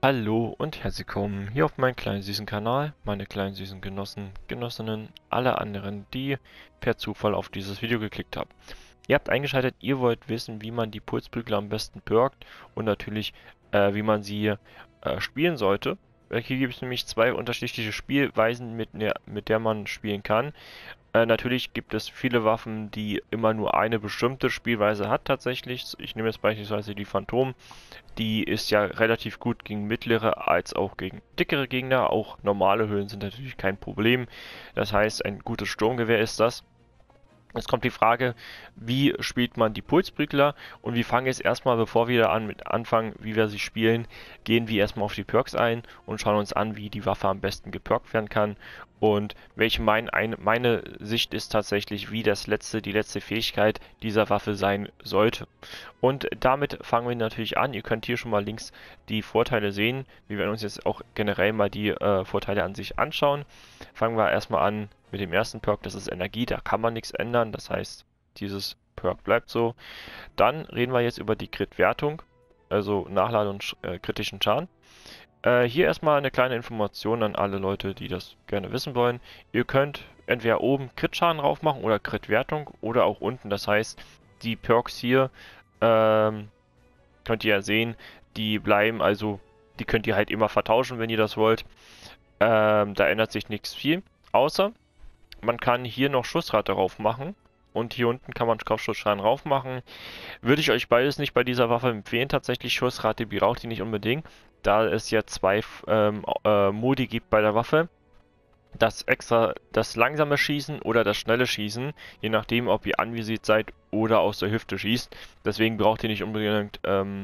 Hallo und herzlich willkommen hier auf meinem kleinen süßen Kanal, meine kleinen süßen Genossen, Genossinnen, alle anderen, die per Zufall auf dieses Video geklickt haben. Ihr habt eingeschaltet, ihr wollt wissen, wie man die Pulsbügler am besten perkt und natürlich, wie man sie spielen sollte. Hier gibt es nämlich zwei unterschiedliche Spielweisen, mit der man spielen kann. Natürlich gibt es viele Waffen, die immer nur eine bestimmte Spielweise hat tatsächlich. Ich nehme jetzt beispielsweise die Phantom. Die ist ja relativ gut gegen mittlere als auch gegen dickere Gegner. Auch normale Höhlen sind natürlich kein Problem. Das heißt, ein gutes Sturmgewehr ist das. Jetzt kommt die Frage, wie spielt man die Pulsprügler, und wir fangen jetzt erstmal, bevor wir anfangen, wie wir sie spielen, gehen wir erstmal auf die Perks ein und schauen uns an, wie die Waffe am besten geperkt werden kann und welche meine Sicht ist tatsächlich, wie die letzte Fähigkeit dieser Waffe sein sollte. Und damit fangen wir natürlich an. Ihr könnt hier schon mal links die Vorteile sehen. Wir werden uns jetzt auch generell mal die Vorteile an sich anschauen. Fangen wir erstmal an mit dem ersten Perk, das ist Energie, da kann man nichts ändern, das heißt, dieses Perk bleibt so. Dann reden wir jetzt über die Crit-Wertung, also Nachlade und kritischen Schaden. Hier erstmal eine kleine Information an alle Leute, die das gerne wissen wollen. Ihr könnt entweder oben Crit-Schaden drauf machen oder Crit-Wertung oder auch unten, das heißt, die Perks hier, könnt ihr ja sehen, die bleiben, also die könnt ihr halt immer vertauschen, wenn ihr das wollt. Da ändert sich nichts viel, außer man kann hier noch Schussrate drauf machen und hier unten kann man Kopfschussschaden drauf machen. Würde ich euch beides nicht bei dieser Waffe empfehlen. Tatsächlich Schussrate braucht ihr nicht unbedingt, da es ja zwei Modi gibt bei der Waffe. Das langsame Schießen oder das schnelle Schießen, je nachdem, ob ihr anvisiert seid oder aus der Hüfte schießt. Deswegen braucht ihr nicht unbedingt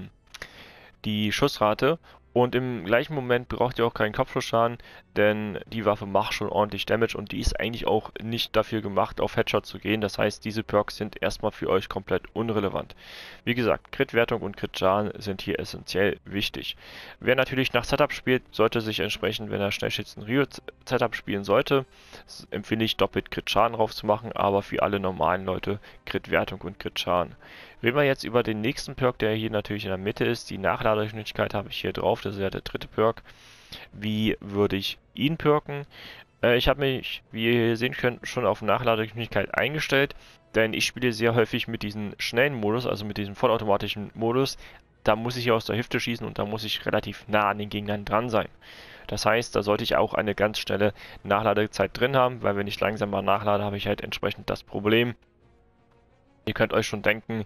die Schussrate. Und im gleichen Moment braucht ihr auch keinen Kopfschussschaden, denn die Waffe macht schon ordentlich Damage und die ist eigentlich auch nicht dafür gemacht, auf Headshot zu gehen. Das heißt, diese Perks sind erstmal für euch komplett unrelevant. Wie gesagt, Crit-Wertung und Crit-Schaden sind hier essentiell wichtig. Wer natürlich nach Setup spielt, sollte sich entsprechend, wenn er Schnellschützen Rio-Setup spielen sollte, empfehle ich doppelt Crit-Schaden drauf zu machen, aber für alle normalen Leute Crit-Wertung und Crit-Schaden. Reden wir jetzt über den nächsten Perk, der hier natürlich in der Mitte ist. Die Nachladegeschwindigkeit habe ich hier drauf, das ist ja der dritte Perk. Wie würde ich ihn perken? Ich habe mich, wie ihr hier sehen könnt, schon auf Nachladegeschwindigkeit eingestellt, denn ich spiele sehr häufig mit diesem schnellen Modus, also mit diesem vollautomatischen Modus. Da muss ich aus der Hüfte schießen und da muss ich relativ nah an den Gegnern dran sein. Das heißt, da sollte ich auch eine ganz schnelle Nachladezeit drin haben, weil wenn ich langsamer nachlade, habe ich halt entsprechend das Problem. Ihr könnt euch schon denken,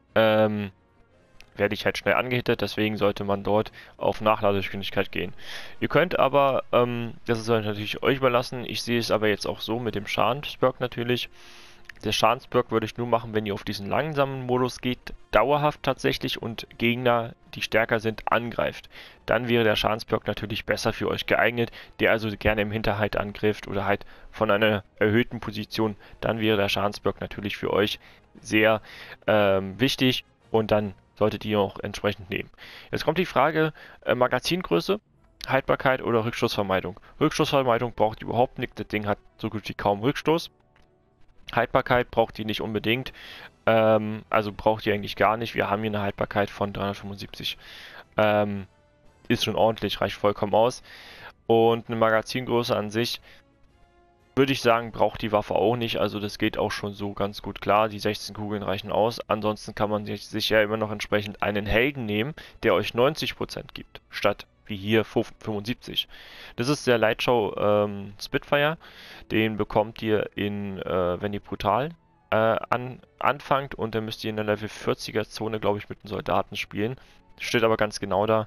werde ich halt schnell angehittet, deswegen sollte man dort auf Nachladegeschwindigkeit gehen. Ihr könnt aber, das ist natürlich euch überlassen, ich sehe es aber jetzt auch so mit dem Schadensperk natürlich. Der Schadensperk würde ich nur machen, wenn ihr auf diesen langsamen Modus geht, dauerhaft tatsächlich und Gegner, die stärker sind, angreift. Dann wäre der Schadensperk natürlich besser für euch geeignet, der also gerne im Hinterhalt angreift oder halt von einer erhöhten Position. Dann wäre der Schadensperk natürlich für euch sehr wichtig und dann solltet ihr auch entsprechend nehmen. Jetzt kommt die Frage, Magazingröße, Haltbarkeit oder Rückstoßvermeidung. Rückstoßvermeidung braucht ihr überhaupt nicht, das Ding hat so gut wie kaum Rückstoß. Haltbarkeit braucht ihr nicht unbedingt, also braucht ihr eigentlich gar nicht. Wir haben hier eine Haltbarkeit von 375. Ist schon ordentlich, reicht vollkommen aus. Und eine Magazingröße an sich, würde ich sagen, braucht die Waffe auch nicht, also das geht auch schon so ganz gut klar, die 16 Kugeln reichen aus. Ansonsten kann man sich ja immer noch entsprechend einen Helden nehmen, der euch 90% gibt, statt wie hier 75. Das ist der Lightshow Spitfire, den bekommt ihr wenn ihr brutal anfangt, und dann müsst ihr in der Level 40er Zone, glaube ich, mit den Soldaten spielen. Steht aber ganz genau da.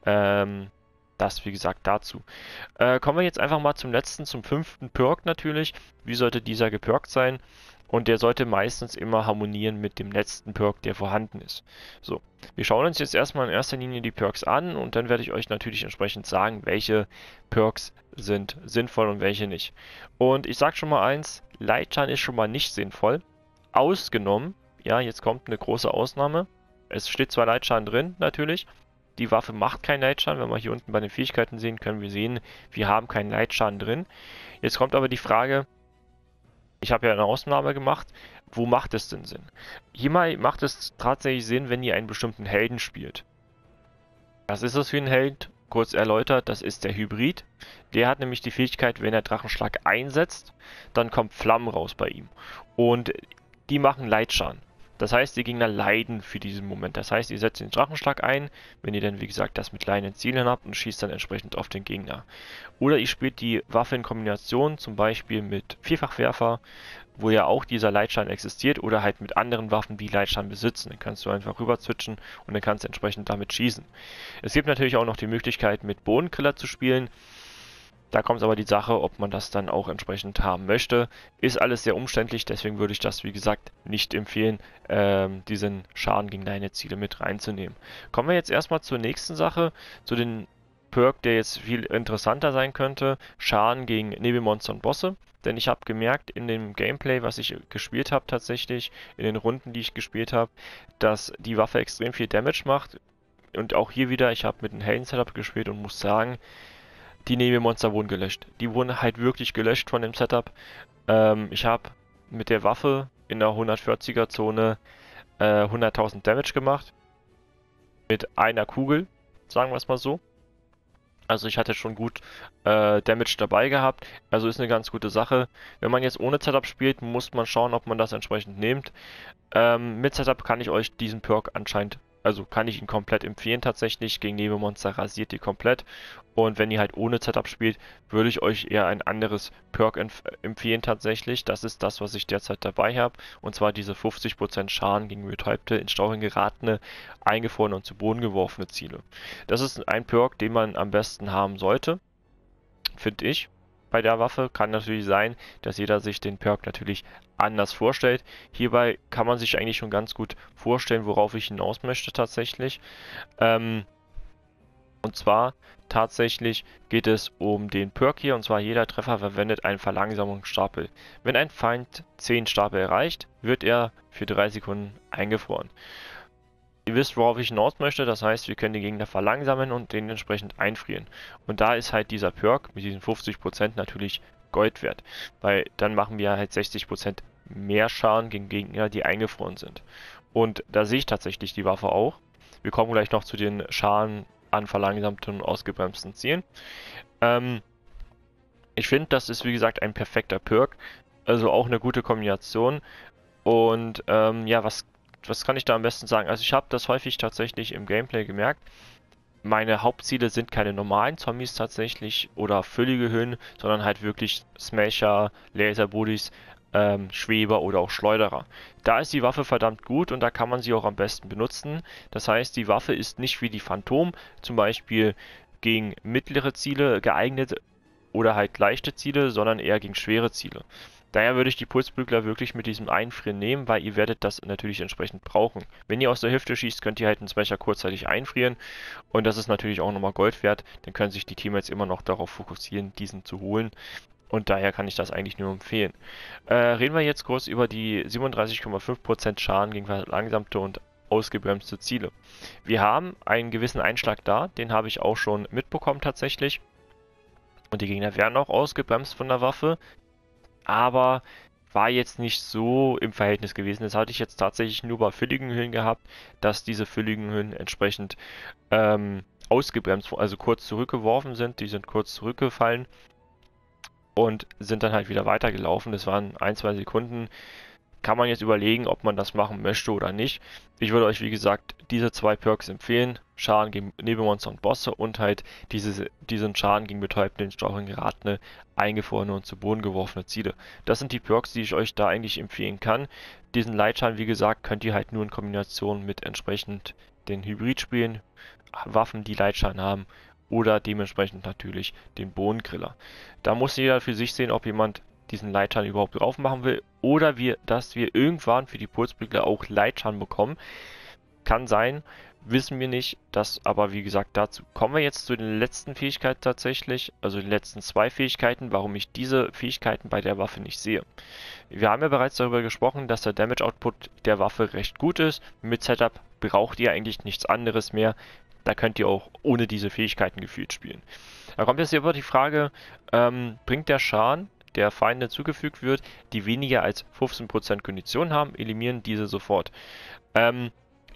Das, wie gesagt, dazu. Kommen wir jetzt einfach mal zum fünften Perk natürlich. Wie sollte dieser geperkt sein? Und der sollte meistens immer harmonieren mit dem letzten Perk, der vorhanden ist. So, wir schauen uns jetzt erstmal in erster Linie die Perks an und dann werde ich euch natürlich entsprechend sagen, welche Perks sind sinnvoll und welche nicht. Und ich sage schon mal eins, Lightschaden ist schon mal nicht sinnvoll. Ausgenommen, ja, jetzt kommt eine große Ausnahme. Es steht zwar Lightschaden drin, natürlich. Die Waffe macht keinen Lightschaden. Wenn wir hier unten bei den Fähigkeiten sehen, können wir sehen, wir haben keinen Lightschaden drin. Jetzt kommt aber die Frage, ich habe ja eine Ausnahme gemacht, wo macht es denn Sinn? Hier mal macht es tatsächlich Sinn, wenn ihr einen bestimmten Helden spielt. Was ist das für ein Held? kurz erläutert, das ist der Hybrid. Der hat nämlich die Fähigkeit, wenn er Drachenschlag einsetzt, dann kommt Flammen raus bei ihm. Und die machen Leitschaden. Das heißt, die Gegner leiden für diesen Moment. Das heißt, ihr setzt den Drachenschlag ein, wenn ihr dann, wie gesagt, das mit kleinen Zielen habt und schießt dann entsprechend auf den Gegner. Oder ihr spielt die Waffe in Kombination, zum Beispiel mit Vierfachwerfer, wo ja auch dieser Leitschaden existiert, oder halt mit anderen Waffen, die Leitschaden besitzen. Dann kannst du einfach rüber switchen und dann kannst du entsprechend damit schießen. Es gibt natürlich auch noch die Möglichkeit, mit Bodenkriller zu spielen. Da kommt aber die Sache, ob man das dann auch entsprechend haben möchte. Ist alles sehr umständlich, deswegen würde ich das, wie gesagt, nicht empfehlen, diesen Schaden gegen deine Ziele mit reinzunehmen. Kommen wir jetzt erstmal zur nächsten Sache, zu den Perk, der jetzt viel interessanter sein könnte. Schaden gegen Nebelmonster und Bosse. Denn ich habe gemerkt in dem Gameplay, was ich gespielt habe tatsächlich, in den Runden, die ich gespielt habe, dass die Waffe extrem viel Damage macht. Und auch hier wieder, ich habe mit einem Helden-Setup gespielt und muss sagen, die Nebelmonster wurden gelöscht. Die wurden halt wirklich gelöscht von dem Setup. Ich habe mit der Waffe in der 140er Zone 100.000 Damage gemacht. Mit einer Kugel, sagen wir es mal so. Also ich hatte schon gut Damage dabei gehabt. Also ist eine ganz gute Sache. Wenn man jetzt ohne Setup spielt, muss man schauen, ob man das entsprechend nimmt. Mit Setup kann ich euch diesen Perk anscheinend, also kann ich ihn komplett empfehlen tatsächlich. Gegen Nebelmonster rasiert ihr komplett. Und wenn ihr halt ohne Setup spielt, würde ich euch eher ein anderes Perk empfehlen tatsächlich. Das ist das, was ich derzeit dabei habe. Und zwar diese 50% Schaden gegen betäubte, in Stauchen geratene, eingefrorene und zu Boden geworfene Ziele. Das ist ein Perk, den man am besten haben sollte, finde ich. Bei der Waffe kann natürlich sein, dass jeder sich den Perk natürlich anders vorstellt. Hierbei kann man sich eigentlich schon ganz gut vorstellen, worauf ich hinaus möchte tatsächlich. Und zwar tatsächlich geht es um den Perk hier, und zwar jeder Treffer verwendet einen Verlangsamungsstapel. Wenn ein Feind 10 Stapel erreicht, wird er für 3 Sekunden eingefroren. Ihr wisst, worauf ich hinaus möchte, das heißt, wir können den Gegner verlangsamen und den entsprechend einfrieren. Und da ist halt dieser Perk mit diesen 50% natürlich Gold wert, weil dann machen wir halt 60% mehr Schaden gegen Gegner, die eingefroren sind. Und da sehe ich tatsächlich die Waffe auch. Wir kommen gleich noch zu den Schaden an verlangsamten und ausgebremsten Zielen. Ich finde, das ist wie gesagt ein perfekter Perk, also auch eine gute Kombination. Und ja, was kann ich da am besten sagen? Also ich habe das häufig tatsächlich im Gameplay gemerkt. Meine Hauptziele sind keine normalen Zombies tatsächlich oder füllige Hüllen, sondern halt wirklich Smasher, Laserbuddies, Schweber oder auch Schleuderer. Da ist die Waffe verdammt gut und da kann man sie auch am besten benutzen. Das heißt, die Waffe ist nicht wie die Phantom, zum Beispiel gegen mittlere Ziele geeignet oder halt leichte Ziele, sondern eher gegen schwere Ziele. Daher würde ich die Pulsprügler wirklich mit diesem Einfrieren nehmen, weil ihr werdet das natürlich entsprechend brauchen. Wenn ihr aus der Hüfte schießt, könnt ihr halt einen Smasher kurzzeitig einfrieren und das ist natürlich auch nochmal Gold wert. Dann können sich die Teammates immer noch darauf fokussieren, diesen zu holen. Und daher kann ich das eigentlich nur empfehlen. Reden wir jetzt kurz über die 37,5% Schaden gegen verlangsamte und ausgebremste Ziele. Wir haben einen gewissen Einschlag da, den habe ich auch schon mitbekommen tatsächlich. Und die Gegner werden auch ausgebremst von der Waffe, aber war jetzt nicht so im Verhältnis gewesen. Das hatte ich jetzt tatsächlich nur bei fülligen Hüllen gehabt, dass diese fülligen Hüllen entsprechend ausgebremst, also kurz zurückgeworfen sind. Die sind kurz zurückgefallen und sind dann halt wieder weitergelaufen. Das waren 1-2 Sekunden. Kann man jetzt überlegen, ob man das machen möchte oder nicht. Ich würde euch, wie gesagt, diese 2 Perks empfehlen. Schaden gegen Nebelmonster und Bosse und halt diesen Schaden gegen betäubte, in Stauchen geratene, eingefrorene und zu Boden geworfene Ziele. Das sind die Perks, die ich euch da eigentlich empfehlen kann. Diesen Leitschaden, wie gesagt, könnt ihr halt nur in Kombination mit entsprechend den Hybrid spielen. Waffen, die Leitschaden haben. Oder dementsprechend natürlich den Bodenkriller. Da muss jeder für sich sehen, ob jemand diesen Leitschaden überhaupt drauf machen will oder dass wir irgendwann für die Pulsprügler auch Leitschaden bekommen. Kann sein, wissen wir nicht. Das aber wie gesagt, dazu kommen wir jetzt zu den letzten Fähigkeiten tatsächlich, also den letzten 2 Fähigkeiten, warum ich diese Fähigkeiten bei der Waffe nicht sehe. Wir haben ja bereits darüber gesprochen, dass der Damage Output der Waffe recht gut ist. Mit Setup braucht ihr eigentlich nichts anderes mehr. Da könnt ihr auch ohne diese Fähigkeiten gefühlt spielen. Da kommt jetzt aber die Frage, bringt der Schaden, der Feinde zugefügt wird, die weniger als 15% Kondition haben, eliminieren diese sofort.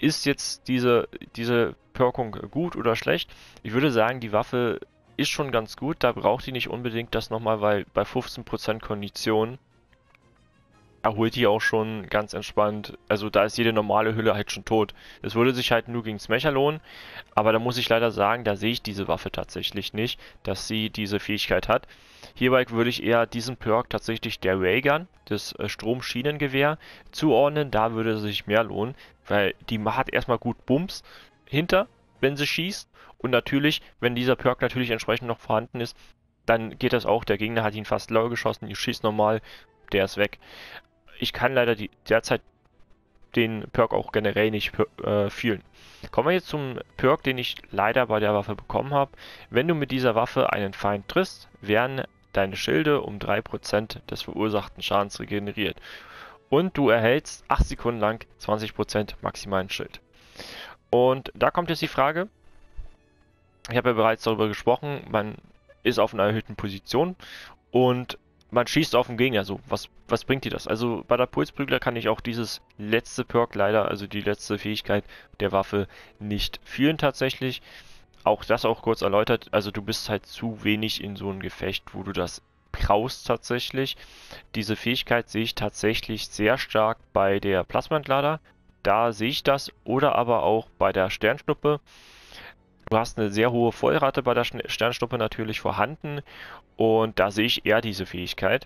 Ist jetzt diese Perkung gut oder schlecht? Ich würde sagen, die Waffe ist schon ganz gut. Da braucht die nicht unbedingt das nochmal, weil bei 15% Kondition erholt die auch schon ganz entspannt. Also da ist jede normale Hülle halt schon tot. Es würde sich halt nur gegen Smecher lohnen, aber da muss ich leider sagen, da sehe ich diese Waffe tatsächlich nicht, dass sie diese Fähigkeit hat. Hierbei würde ich eher diesen Perk tatsächlich der Raygun, das Stromschienengewehr, zuordnen. Da würde es sich mehr lohnen, weil die hat erstmal gut Bums hinter, wenn sie schießt. Und natürlich, wenn dieser Perk natürlich entsprechend noch vorhanden ist, dann geht das auch. Der Gegner hat ihn fast low geschossen, ihr schießt normal, der ist weg. Ich kann leider derzeit den Perk auch generell nicht fühlen. Kommen wir jetzt zum Perk, den ich leider bei der Waffe bekommen habe. Wenn du mit dieser Waffe einen Feind triffst, werden deine Schilde um 3% des verursachten Schadens regeneriert. Und du erhältst 8 Sekunden lang 20% maximalen Schild. Und da kommt jetzt die Frage, ich habe ja bereits darüber gesprochen, man ist auf einer erhöhten Position und man schießt auf den Gegner, so, was bringt dir das? Also bei der Pulsprügler kann ich auch dieses letzte Perk leider, also die letzte Fähigkeit der Waffe nicht fühlen tatsächlich. Auch das auch kurz erläutert, also du bist halt zu wenig in so einem Gefecht, wo du das brauchst tatsächlich. Diese Fähigkeit sehe ich tatsächlich sehr stark bei der Plasmaentlader, da sehe ich das, oder aber auch bei der Sternschnuppe. Du hast eine sehr hohe Vollrate bei der Sternschnuppe natürlich vorhanden und da sehe ich eher diese Fähigkeit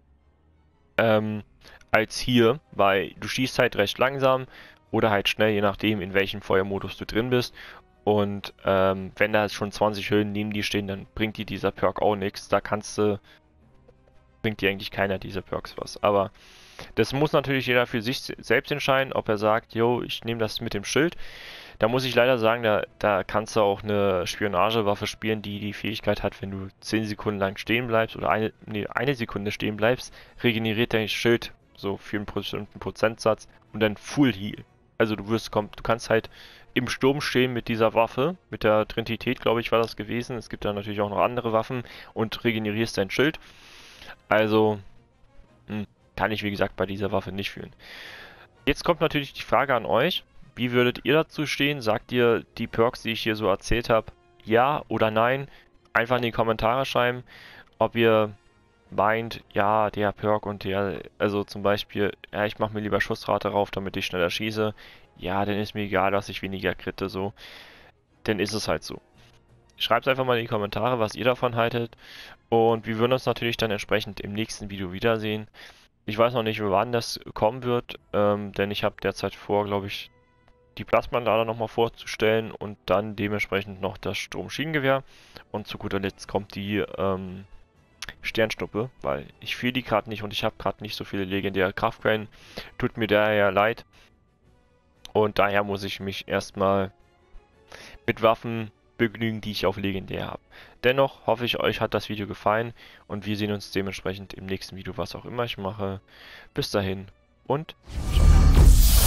als hier, weil du schießt halt recht langsam oder halt schnell, je nachdem in welchem Feuermodus du drin bist. Und wenn da schon 20 Hüllen neben dir stehen, dann bringt dir dieser Perk auch nichts. Da bringt dir eigentlich keiner dieser Perks was. Aber das muss natürlich jeder für sich selbst entscheiden, ob er sagt, yo, ich nehme das mit dem Schild. Da muss ich leider sagen, da kannst du auch eine Spionagewaffe spielen, die die Fähigkeit hat, wenn du 10 Sekunden lang stehen bleibst oder eine Sekunde stehen bleibst, regeneriert dein Schild so für einen bestimmten Prozentsatz und dann Full Heal. Also du kannst halt im Sturm stehen mit dieser Waffe, mit der Trinität, glaube ich, war das gewesen. Es gibt da natürlich auch noch andere Waffen und regenerierst dein Schild. Also kann ich, wie gesagt, bei dieser Waffe nicht fühlen. Jetzt kommt natürlich die Frage an euch. Wie würdet ihr dazu stehen? Sagt ihr die Perks, die ich hier so erzählt habe, ja oder nein? Einfach in die Kommentare schreiben, ob ihr meint, ja, der Perk und der, also zum Beispiel, ja, ich mache mir lieber Schussrate rauf, damit ich schneller schieße. Ja, dann ist mir egal, dass ich weniger kritte, so. Dann ist es halt so. Schreibt einfach mal in die Kommentare, was ihr davon haltet. Und wir würden uns natürlich dann entsprechend im nächsten Video wiedersehen. Ich weiß noch nicht, wann das kommen wird, denn ich habe derzeit vor, glaube ich, die Plasmaentlader nochmal vorzustellen und dann dementsprechend noch das Stromschienengewehr. Und zu guter Letzt kommt die Sternschnuppe, weil ich fühle die gerade nicht und ich habe gerade nicht so viele legendäre Kraftquellen. Tut mir daher leid. Und daher muss ich mich erstmal mit Waffen begnügen, die ich auf legendär habe. Dennoch hoffe ich, euch hat das Video gefallen und wir sehen uns dementsprechend im nächsten Video, was auch immer ich mache. Bis dahin und ciao.